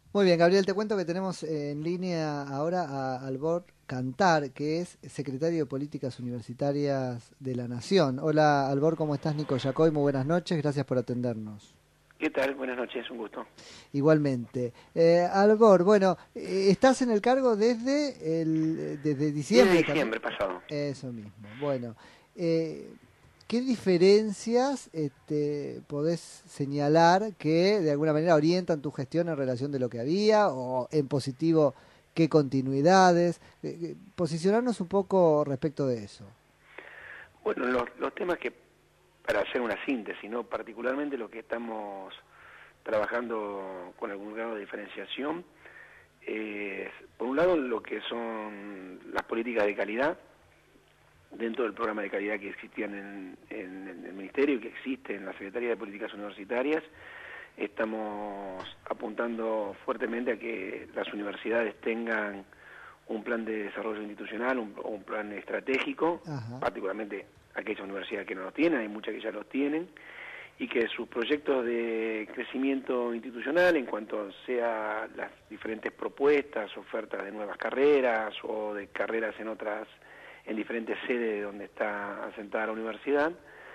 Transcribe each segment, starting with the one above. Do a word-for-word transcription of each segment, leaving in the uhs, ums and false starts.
Muy bien, Gabriel, te cuento que tenemos en línea ahora a Albor Cantar, que es secretario de Políticas Universitarias de la Nación. Hola, Albor, ¿cómo estás? Nico Yacoy, muy buenas noches, gracias por atendernos. ¿Qué tal? Buenas noches, un gusto. Igualmente. Eh, Albor, bueno, eh, estás en el cargo desde, el, desde diez de diciembre también. diciembre pasado. Eso mismo. Bueno, eh, ¿qué diferencias este, podés señalar que de alguna manera orientan tu gestión en relación de lo que había o en positivo qué continuidades? Eh, eh, posicionarnos un poco respecto de eso. Bueno, los, los temas que, para hacer una síntesis, ¿no? Particularmente lo que estamos trabajando con algún grado de diferenciación, es, por un lado, lo que son las políticas de calidad, dentro del programa de calidad que existían en, en, en el Ministerio y que existe en la Secretaría de Políticas Universitarias. Estamos apuntando fuertemente a que las universidades tengan un plan de desarrollo institucional, un, un plan estratégico, Ajá. particularmente aquellas universidades que no lo tienen, hay muchas que ya lo tienen, y que sus proyectos de crecimiento institucional, en cuanto sea las diferentes propuestas, ofertas de nuevas carreras o de carreras en otras, en diferentes sedes donde está asentada la universidad,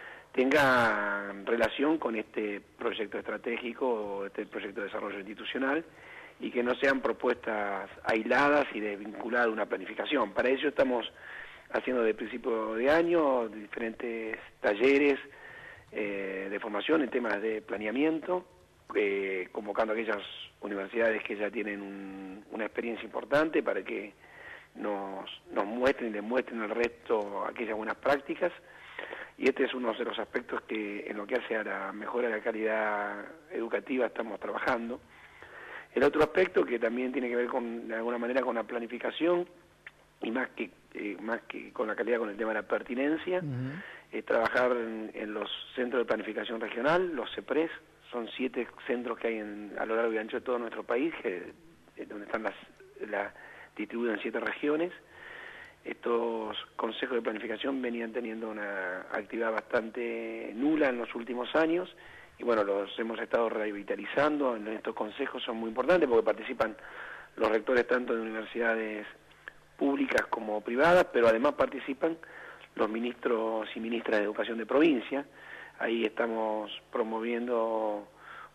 tenga relación con este proyecto estratégico o este proyecto de desarrollo institucional y que no sean propuestas aisladas y desvinculadas de una planificación. Para ello estamos haciendo de principio de año diferentes talleres eh, de formación en temas de planeamiento, eh, convocando a aquellas universidades que ya tienen un, una experiencia importante para que nos, nos muestren y demuestren al resto aquellas buenas prácticas. Y este es uno de los aspectos que en lo que hace a la mejora de la calidad educativa estamos trabajando. El otro aspecto que también tiene que ver con, de alguna manera, con la planificación y más que eh, más que con la calidad, con el tema de la pertinencia, Ujú. es trabajar en, en los centros de planificación regional, los CEPRES. Son siete centros que hay en, a lo largo y ancho de todo nuestro país, que, eh, donde están las, la, distribuidos en siete regiones. Estos consejos de planificación venían teniendo una actividad bastante nula en los últimos años y bueno, los hemos estado revitalizando. En estos consejos son muy importantes porque participan los rectores tanto de universidades públicas como privadas, pero además participan los ministros y ministras de educación de provincia. Ahí estamos promoviendo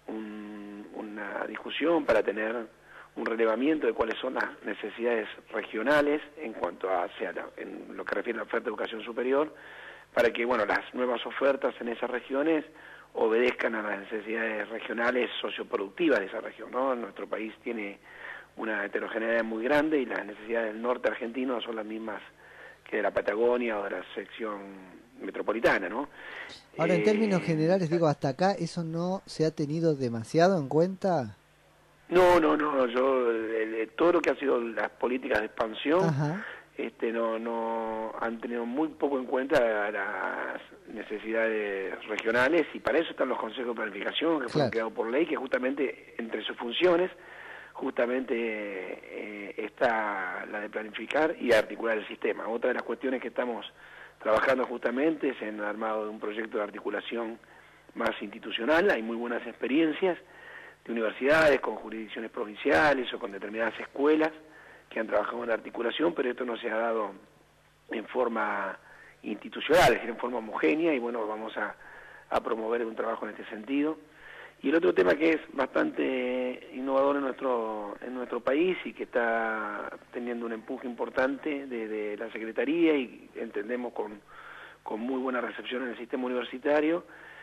un, una discusión para tener un relevamiento de cuáles son las necesidades regionales en cuanto a, sea, la, en lo que refiere a la oferta de educación superior, para que, bueno, las nuevas ofertas en esas regiones obedezcan a las necesidades regionales socioproductivas de esa región, ¿no? Nuestro país tiene una heterogeneidad muy grande y las necesidades del norte argentino son las mismas que de la Patagonia o de la sección metropolitana, ¿no? Ahora, en términos Eh, generales, digo, hasta acá, ¿eso no se ha tenido demasiado en cuenta? No, no, no, yo el- el- todo lo que ha sido las políticas de expansión, Ajá, este, no, no han tenido muy poco en cuenta las necesidades regionales y para eso están los consejos de planificación que fueron claro. creados por ley, que justamente entre sus funciones justamente eh, está la de planificar y articular el sistema. Otra de las cuestiones que estamos trabajando justamente es en el armado de un proyecto de articulación más institucional. Hay muy buenas experiencias de universidades con jurisdicciones provinciales o con determinadas escuelas que han trabajado en la articulación, pero esto no se ha dado en forma institucional, es decir, en forma homogénea, y bueno, vamos a, a promover un trabajo en este sentido. Y el otro tema que es bastante innovador en nuestro en nuestro país y que está teniendo un empuje importante de, de la Secretaría y entendemos con, con muy buena recepción en el sistema universitario,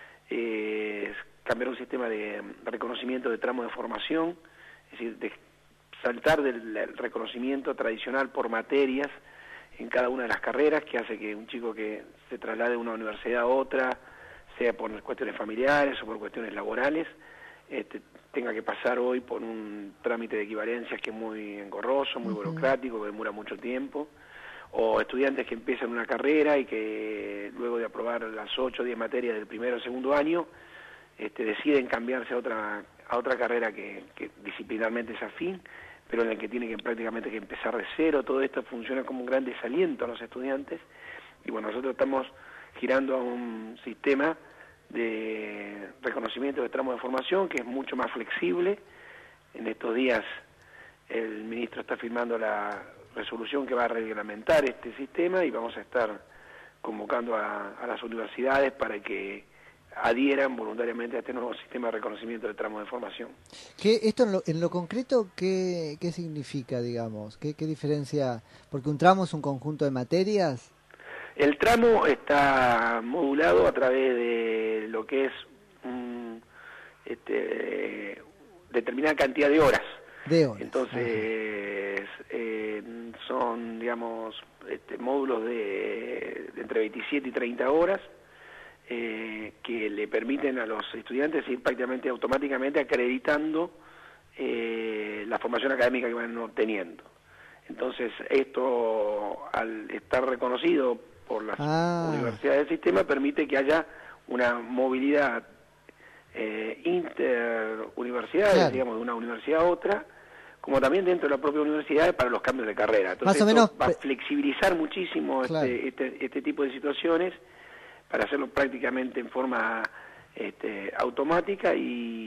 eh, es cambiar un sistema de reconocimiento de tramo de formación, es decir, de saltar del reconocimiento tradicional por materias en cada una de las carreras, que hace que un chico que se traslade de una universidad a otra, sea por cuestiones familiares o por cuestiones laborales, este, tenga que pasar hoy por un trámite de equivalencias que es muy engorroso, muy Ujú. burocrático, que demora mucho tiempo, o estudiantes que empiezan una carrera y que luego de aprobar las ocho o diez materias del primero o segundo año, este, deciden cambiarse a otra a otra carrera que, que disciplinarmente es afín, pero en la que tiene que prácticamente que empezar de cero. Todo esto funciona como un gran desaliento a los estudiantes y bueno, nosotros estamos girando a un sistema de reconocimiento de tramos de formación que es mucho más flexible, en estos días el ministro está firmando la resolución que va a reglamentar este sistema y vamos a estar convocando a, a las universidades para que adhieran voluntariamente a este nuevo sistema de reconocimiento de tramos de formación. ¿Qué, esto en lo, en lo concreto, ¿qué, qué significa, digamos? ¿Qué, ¿Qué diferencia? Porque un tramo es un conjunto de materias. El tramo está modulado a través de lo que es un, este, determinada cantidad de horas. De horas. Entonces, eh, son, digamos, este, módulos de, de entre veintisiete y treinta horas, eh, que le permiten a los estudiantes ir prácticamente automáticamente acreditando eh, la formación académica que van obteniendo. Entonces, esto, al estar reconocido por las ah. universidades del sistema, permite que haya una movilidad eh, interuniversidades, claro. digamos, de una universidad a otra, como también dentro de la propia universidad para los cambios de carrera. Entonces, Más o menos va a flexibilizar muchísimo claro. este, este, este tipo de situaciones para hacerlo prácticamente en forma este, automática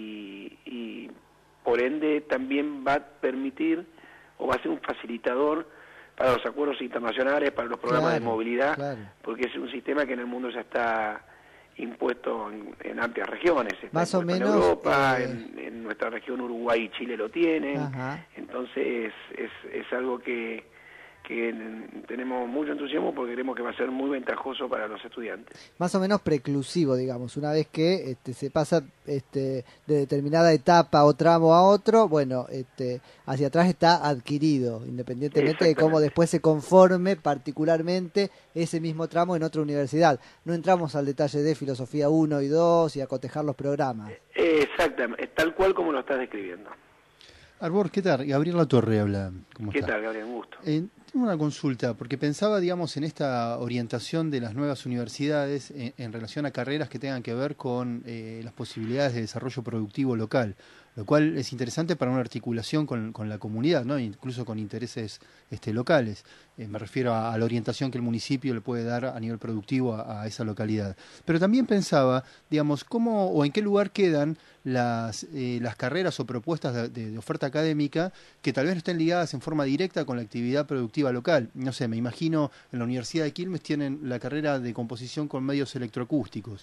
y, y por ende también va a permitir o va a ser un facilitador para los acuerdos internacionales, para los programas claro, de movilidad, claro. porque es un sistema que en el mundo ya está impuesto en, en amplias regiones. Está Más o menos. En Europa, eh... en, en nuestra región Uruguay y Chile lo tienen. Ajá. Entonces es, es algo que, que tenemos mucho entusiasmo porque creemos que va a ser muy ventajoso para los estudiantes. Más o menos preclusivo, digamos, una vez que este, se pasa este, de determinada etapa o tramo a otro, bueno, este, hacia atrás está adquirido, independientemente de cómo después se conforme particularmente ese mismo tramo en otra universidad. No entramos al detalle de filosofía uno y dos y a cotejar los programas. Exactamente, tal cual como lo estás describiendo. Arbor, ¿qué tal? Gabriel Latorre habla. ¿Cómo ¿Qué está? tal, Gabriel? Un gusto. Eh, tengo una consulta, porque pensaba, digamos, en esta orientación de las nuevas universidades en, en relación a carreras que tengan que ver con eh, las posibilidades de desarrollo productivo local, lo cual es interesante para una articulación con, con la comunidad, ¿no? Incluso con intereses este, locales. Eh, me refiero a, a la orientación que el municipio le puede dar a nivel productivo a, a esa localidad. Pero también pensaba, digamos, cómo o en qué lugar quedan las, eh, las carreras o propuestas de, de, de oferta académica que tal vez no estén ligadas en forma directa con la actividad productiva local. No sé, me imagino en la Universidad de Quilmes tienen la carrera de composición con medios electroacústicos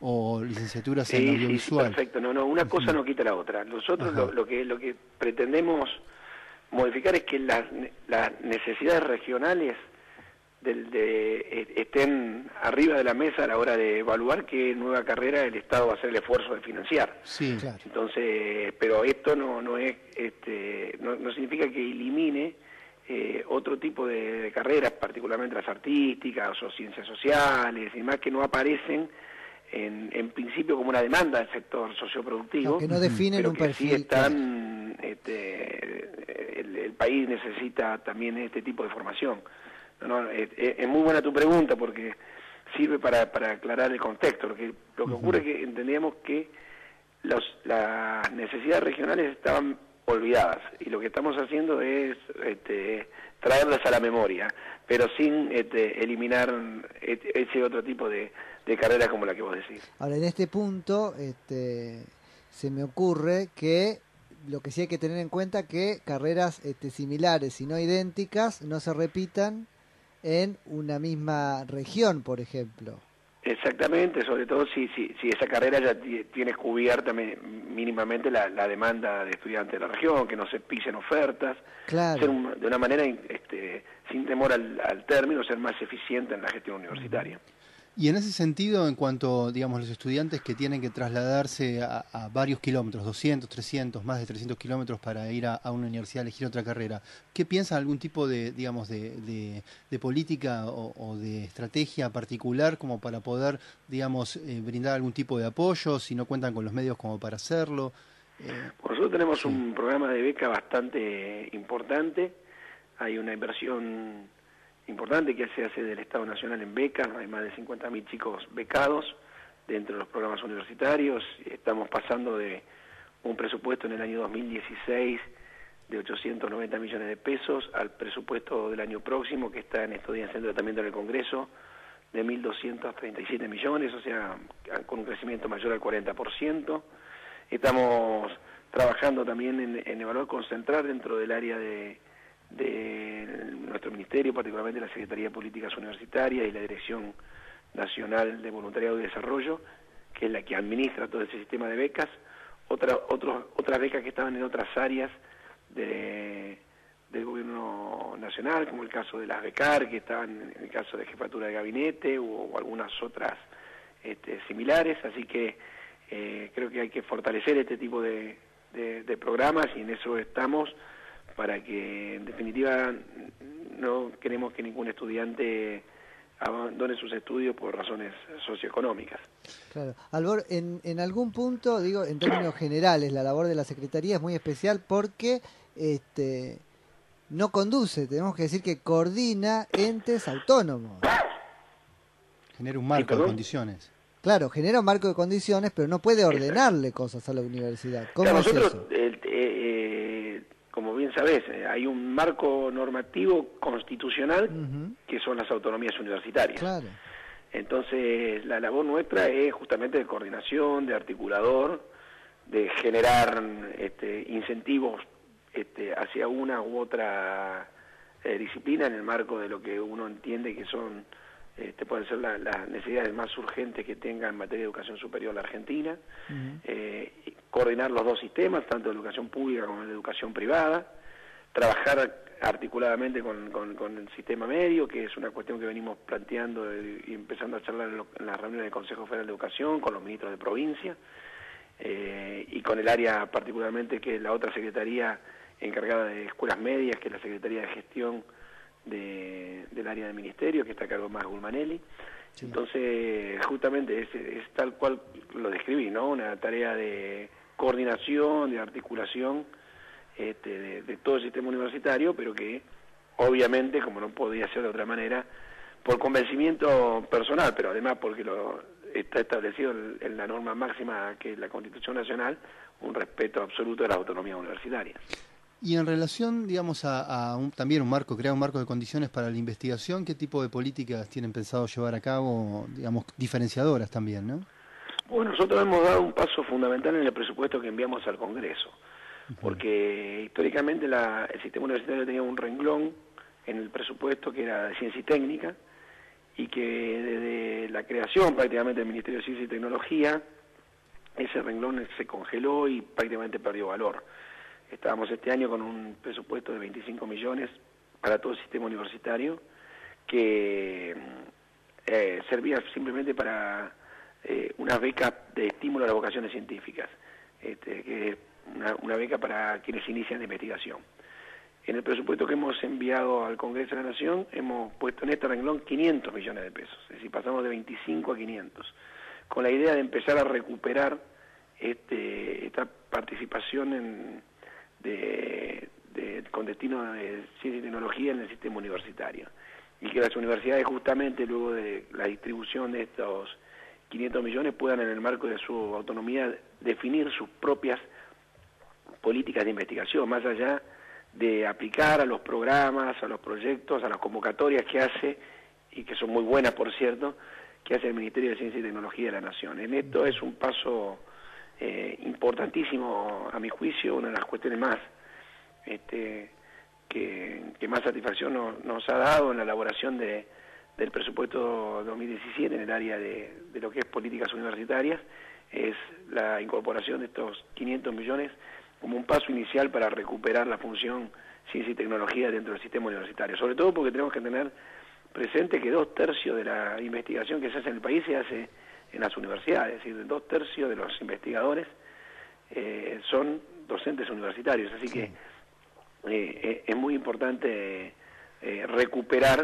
o licenciaturas sí, en audiovisual. Sí, perfecto. No, no, una cosa no quita la otra. Nosotros lo, lo que lo que pretendemos modificar es que las, las necesidades regionales del, de, estén arriba de la mesa a la hora de evaluar qué nueva carrera el Estado va a hacer el esfuerzo de financiar. Sí, claro. Entonces, pero esto no no es este no, no significa que elimine eh, otro tipo de, de carreras, particularmente las artísticas o ciencias sociales y más que no aparecen en, en principio como una demanda del sector socioproductivo, no, que no definen pero un que perfil, sí están, este, el, el país necesita también este tipo de formación. No, no, es, es muy buena tu pregunta porque sirve para, para aclarar el contexto. Lo que, lo que ocurre es que entendíamos que los, las necesidades regionales estaban olvidadas y lo que estamos haciendo es este, traerlas a la memoria, pero sin este, eliminar ese otro tipo de, de carreras como la que vos decís. Ahora, en este punto este, se me ocurre que lo que sí hay que tener en cuenta que carreras este, similares y no idénticas no se repitan en una misma región, por ejemplo. Exactamente, sobre todo si si, si esa carrera ya tiene cubierta mínimamente la, la demanda de estudiantes de la región, que no se pisen ofertas, claro. ser un, de una manera este, sin temor al, al término, ser más eficiente en la gestión universitaria. Y en ese sentido, en cuanto, digamos, los estudiantes que tienen que trasladarse a, a varios kilómetros, doscientos, trescientos, más de trescientos kilómetros para ir a, a una universidad a elegir otra carrera, ¿qué piensan algún tipo de, digamos, de, de, de política o, o de estrategia particular como para poder, digamos, eh, brindar algún tipo de apoyo, si no cuentan con los medios como para hacerlo? Eh, Nosotros tenemos sí. un programa de beca bastante importante, hay una inversión importante que se hace del Estado Nacional en becas, hay más de cincuenta mil chicos becados dentro de los programas universitarios, estamos pasando de un presupuesto en el año dos mil dieciséis de ochocientos noventa millones de pesos al presupuesto del año próximo, que está en estos días en tratamiento en el Congreso, de mil doscientos treinta y siete millones, o sea, con un crecimiento mayor al cuarenta por ciento. Estamos trabajando también en, en evaluar, concentrar dentro del área de, de nuestro ministerio, particularmente la Secretaría de Políticas Universitarias y la Dirección Nacional de Voluntariado y Desarrollo, que es la que administra todo ese sistema de becas, otra, otros, otras becas que estaban en otras áreas de, del gobierno nacional, como el caso de las becar, que estaban en el caso de jefatura de gabinete, o, o algunas otras este, similares, así que eh, creo que hay que fortalecer este tipo de, de, de programas, y en eso estamos, para que en definitiva no queremos que ningún estudiante abandone sus estudios por razones socioeconómicas. Claro. Albor, en, en algún punto, digo, en términos generales, la labor de la Secretaría es muy especial porque este, no conduce, tenemos que decir que coordina entes autónomos. Genera un marco ¿Sí, de condiciones. Claro, genera un marco de condiciones, pero no puede ordenarle Exacto. cosas a la universidad. ¿Cómo claro, es nosotros, eso? Eh, eh, como bien sabés, eh, hay un marco normativo constitucional uh-huh. que son las autonomías universitarias. Claro. Entonces, la labor nuestra es justamente de coordinación, de articulador, de generar este, incentivos este, hacia una u otra eh, disciplina en el marco de lo que uno entiende que son Este, pueden ser la, las necesidades más urgentes que tenga en materia de educación superior la Argentina, uh-huh. eh, coordinar los dos sistemas, tanto de educación pública como de educación privada, trabajar articuladamente con, con, con el sistema medio, que es una cuestión que venimos planteando y, y empezando a charlar en, lo, en las reuniones del Consejo Federal de Educación, con los ministros de provincia, eh, y con el área particularmente que es la otra secretaría encargada de escuelas medias, que es la Secretaría de Gestión De, del área del ministerio, que está a cargo más Gulmanelli. Sí. Entonces, justamente es, es tal cual lo describí, ¿no? Una tarea de coordinación, de articulación este, de, de todo el sistema universitario, pero que obviamente, como no podía ser de otra manera, por convencimiento personal, pero además porque lo está establecido en, en la norma máxima que es la Constitución Nacional, un respeto absoluto de las autonomías universitarias. Y en relación, digamos, a, a un, también un marco, crear un marco de condiciones para la investigación, ¿qué tipo de políticas tienen pensado llevar a cabo, digamos, diferenciadoras también, no? Bueno, nosotros hemos dado un paso fundamental en el presupuesto que enviamos al Congreso, uh-huh. porque históricamente la, el sistema universitario tenía un renglón en el presupuesto que era de ciencia y técnica, y que desde la creación prácticamente del Ministerio de Ciencia y Tecnología, ese renglón se congeló y prácticamente perdió valor. Estábamos este año con un presupuesto de veinticinco millones para todo el sistema universitario, que eh, servía simplemente para eh, una beca de estímulo a las vocaciones científicas, este, que es una, una beca para quienes inician la investigación. En el presupuesto que hemos enviado al Congreso de la Nación, hemos puesto en este renglón quinientos millones de pesos, es decir, pasamos de veinticinco a quinientos, con la idea de empezar a recuperar este, esta participación en De, de, con destino de ciencia y tecnología en el sistema universitario, y que las universidades justamente luego de la distribución de estos quinientos millones puedan en el marco de su autonomía definir sus propias políticas de investigación, más allá de aplicar a los programas, a los proyectos, a las convocatorias que hace, y que son muy buenas por cierto, que hace el Ministerio de Ciencia y Tecnología de la Nación. En esto es un paso Eh, importantísimo a mi juicio, una de las cuestiones más este, que, que más satisfacción no, nos ha dado en la elaboración de, del presupuesto dos mil diecisiete en el área de, de lo que es políticas universitarias, es la incorporación de estos quinientos millones como un paso inicial para recuperar la función ciencia y tecnología dentro del sistema universitario, sobre todo porque tenemos que tener presente que dos tercios de la investigación que se hace en el país se hace en las universidades, es decir, dos tercios de los investigadores eh, son docentes universitarios, así sí. que eh, es muy importante eh, recuperar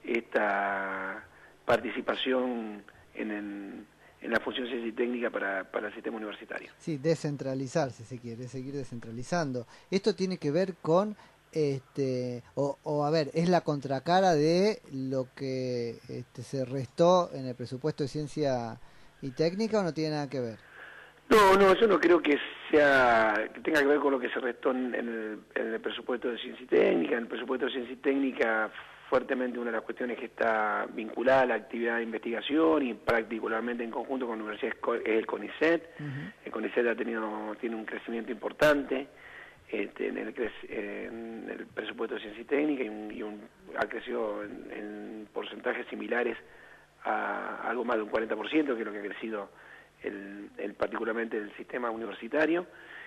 esta participación en, en, en la función ciencia y técnica para, para el sistema universitario. Sí, descentralizar, si se quiere, seguir descentralizando. Esto tiene que ver con, este o, o a ver, es la contracara de lo que este, se restó en el presupuesto de ciencia y técnica, ¿o no tiene nada que ver? No, no, yo no creo que sea que tenga que ver con lo que se restó en, en, el, en el presupuesto de ciencia y técnica. En el presupuesto de ciencia y técnica fuertemente una de las cuestiones que está vinculada a la actividad de investigación y particularmente en conjunto con la universidad es el CONICET. Uh-huh. El CONICET ha tenido, tiene un crecimiento importante este, en, el, en el presupuesto de ciencia y técnica y, un, y un, ha crecido en, en porcentajes similares a algo más de un cuarenta por ciento, que es lo que ha crecido el, el, particularmente el sistema universitario,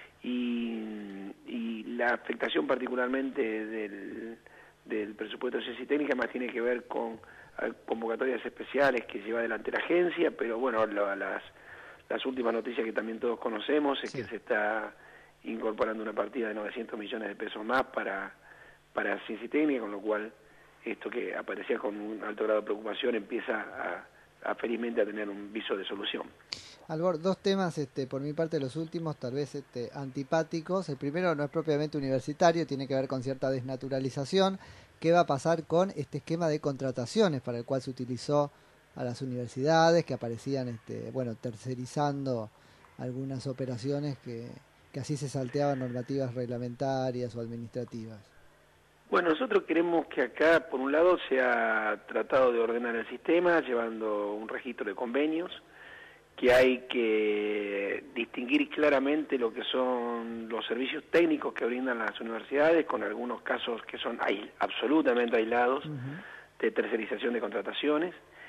y, y la afectación particularmente del, del presupuesto de ciencia y técnica más tiene que ver con convocatorias especiales que lleva adelante la agencia, pero bueno, lo, las, las últimas noticias que también todos conocemos es sí. que se está incorporando una partida de novecientos millones de pesos más para, para ciencia y técnica, con lo cual esto que aparecía con un alto grado de preocupación empieza a, a felizmente a tener un viso de solución. Albor, dos temas, este, por mi parte los últimos, tal vez este, antipáticos. El primero no es propiamente universitario, tiene que ver con cierta desnaturalización. ¿Qué va a pasar con este esquema de contrataciones para el cual se utilizó a las universidades, que aparecían, este, bueno, tercerizando algunas operaciones que, que así se salteaban normativas reglamentarias o administrativas? Bueno, nosotros queremos que acá, por un lado, se ha tratado de ordenar el sistema, llevando un registro de convenios, que hay que distinguir claramente lo que son los servicios técnicos que brindan las universidades, con algunos casos que son aisl- absolutamente aislados, uh-huh. de tercerización de contrataciones,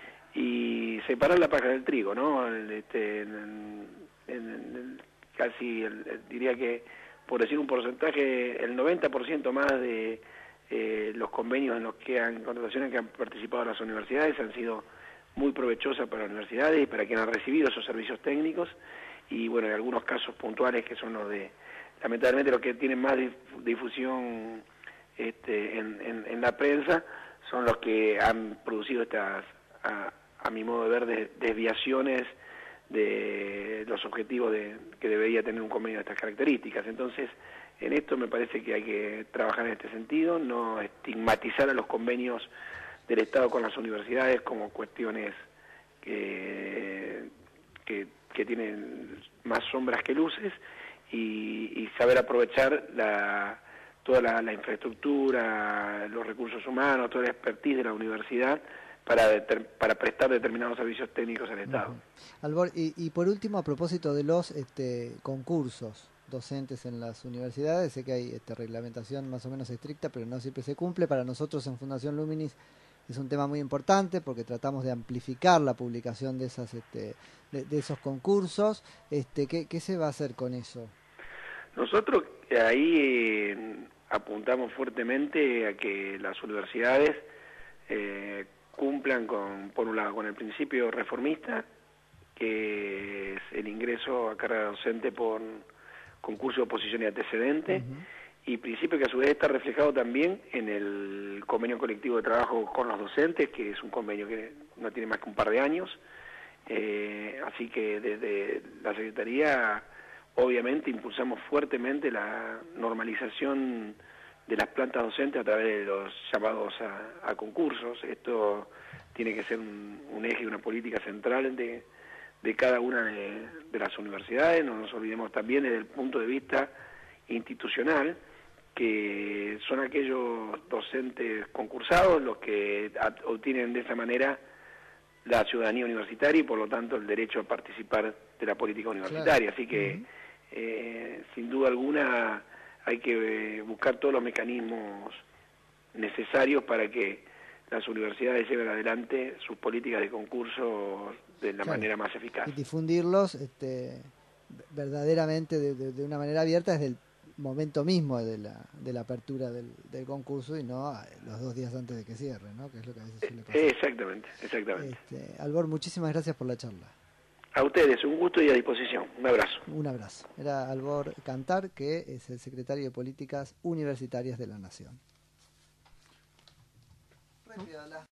y separar la paja del trigo, ¿no? Este, en, en, en, casi, el, diría que, por decir un porcentaje, el noventa por ciento más de eh, los convenios en los que han, contrataciones que han participado las universidades han sido muy provechosa para las universidades y para quienes han recibido esos servicios técnicos, y bueno, en algunos casos puntuales que son los de, lamentablemente los que tienen más difusión este, en, en, en la prensa, son los que han producido estas, a, a mi modo de ver, de, desviaciones de los objetivos de, que debería tener un convenio de estas características. Entonces, en esto me parece que hay que trabajar en este sentido, no estigmatizar a los convenios del Estado con las universidades como cuestiones que, que, que tienen más sombras que luces, y, y saber aprovechar la, toda la, la infraestructura, los recursos humanos, toda la expertise de la universidad para, deter, para prestar determinados servicios técnicos al Estado. Uh-huh. Albor, y, y por último, a propósito de los este, concursos docentes en las universidades, sé que hay este, reglamentación más o menos estricta, pero no siempre se cumple. Para nosotros en Fundación Luminis es un tema muy importante porque tratamos de amplificar la publicación de esas este, de, de esos concursos. Este, ¿qué, ¿Qué se va a hacer con eso? Nosotros ahí eh, apuntamos fuertemente a que las universidades eh, cumplan con, por un lado, con el principio reformista, que es el ingreso a carrera docente por concurso de oposición y antecedente, uh-huh. y principio que a su vez está reflejado también en el convenio colectivo de trabajo con los docentes, que es un convenio que no tiene más que un par de años, eh, así que desde la Secretaría obviamente impulsamos fuertemente la normalización de las plantas docentes a través de los llamados a, a concursos. Esto tiene que ser un, un eje y una política central de, de cada una de, de las universidades. No nos olvidemos también desde el punto de vista institucional, que son aquellos docentes concursados los que obtienen de esa manera la ciudadanía universitaria y por lo tanto el derecho a participar de la política universitaria. Claro. Así que uh-huh. eh, sin duda alguna hay que buscar todos los mecanismos necesarios para que las universidades lleven adelante sus políticas de concurso de la claro. manera más eficaz. Y difundirlos este, verdaderamente de, de, de una manera abierta desde el momento mismo de la, de la apertura del, del concurso y no los dos días antes de que cierre, ¿no? Que es lo que a veces suele pasar. Exactamente, exactamente. Este, Albor, muchísimas gracias por la charla. A ustedes, un gusto y a disposición. Un abrazo. Un abrazo. Era Albor Cantar, que es el secretario de Políticas Universitarias de la Nación.